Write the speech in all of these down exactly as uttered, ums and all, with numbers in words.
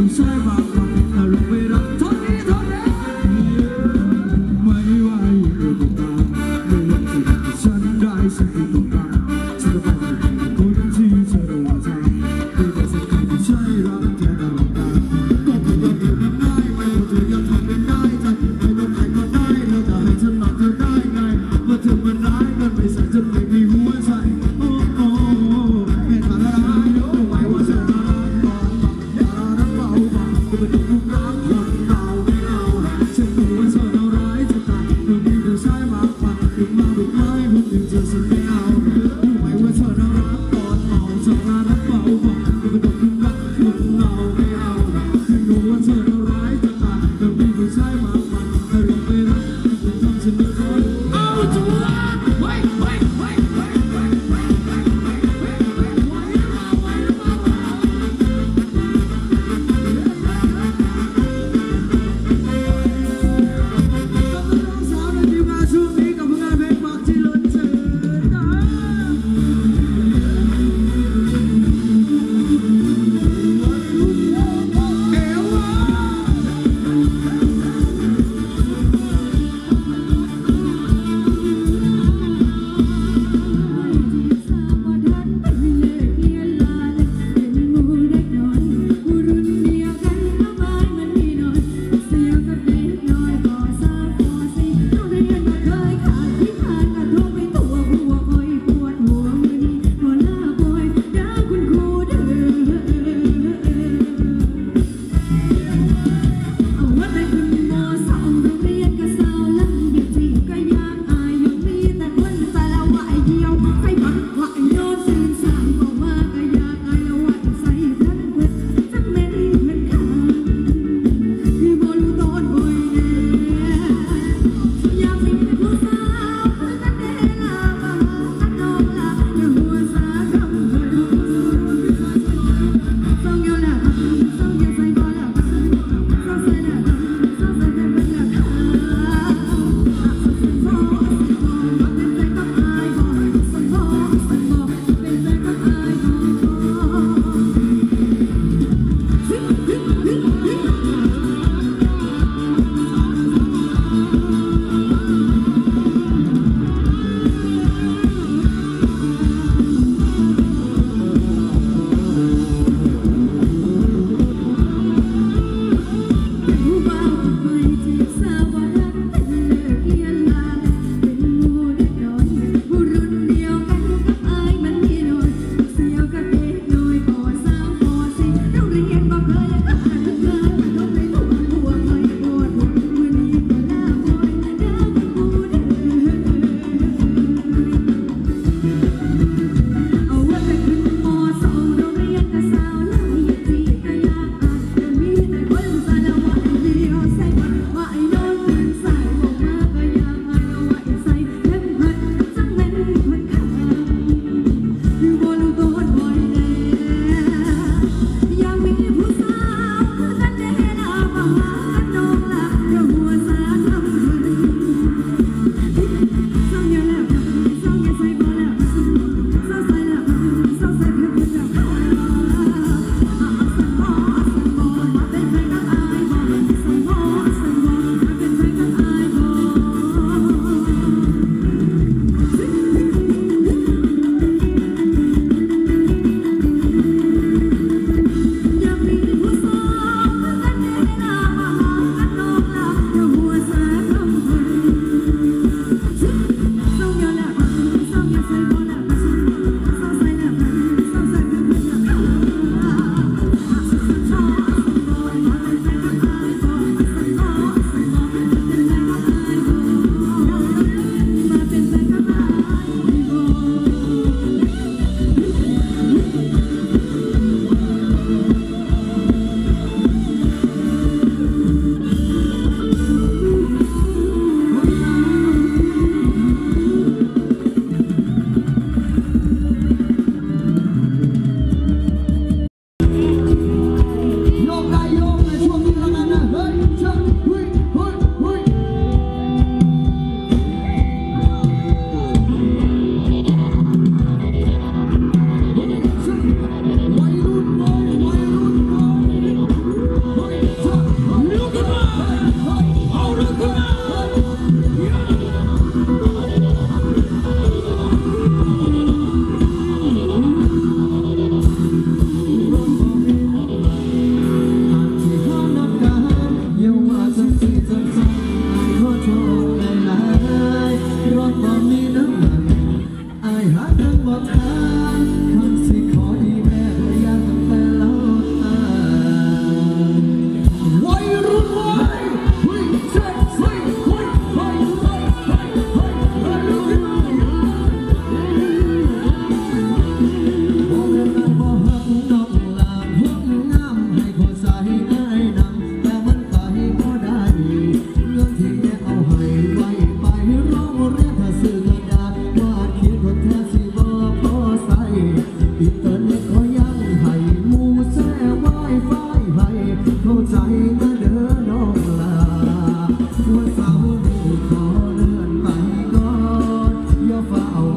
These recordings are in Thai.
ผู้ชายมากกว่าแต่เราไม่รักเท่านี้เท่านี้ไม่ว่าอยู่หรือตามไม่ว่าจะเป็นฉันได้สิ่งที่ต้องการฉันจะบอกคนที่เธอรู้ว่าทำไม่ได้สักคำที่ใช่รักแค่ตลอดกาลก็คงจะอยู่กันได้ไม่ว่าเธอจะทำเป็นได้ใจไม่ต้องใครก็ได้เราจะให้ฉันรักเธอได้ไงเมื่อเธอมันร้ายกันไม่ใส่จะไม่มีหัวใจโอ้โอ้แค่ทารารู้ไหมว่าฉันรักก่อนอย่ารักเบาๆก็ไม่ต้องรู้รักคนเราไม่เอาฉันรู้ว่าเธอเราร้ายจะตายเธอมีผู้ชายมากกว่าถึงมาดูใกล้คนอื่นเธอฉันไม่เอารู้ไหมว่าเธอเรารักก่อนเมาฉันรักเบาๆก็ไม่ต้องรู้รักคนเราไม่เอาฉันรู้ว่าเธอเราร้ายจะตายเธอมีผู้ชายมากกว่าแต่เราไม่รักจะทำฉันไม่ร้อนเอาจังหวะไว้ไว้ไว้ไว้ไว้ไว้ไว้ไว้ไว้ไว้ไว้ไว้ไว้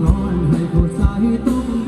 งอนให้เขาใจต้อง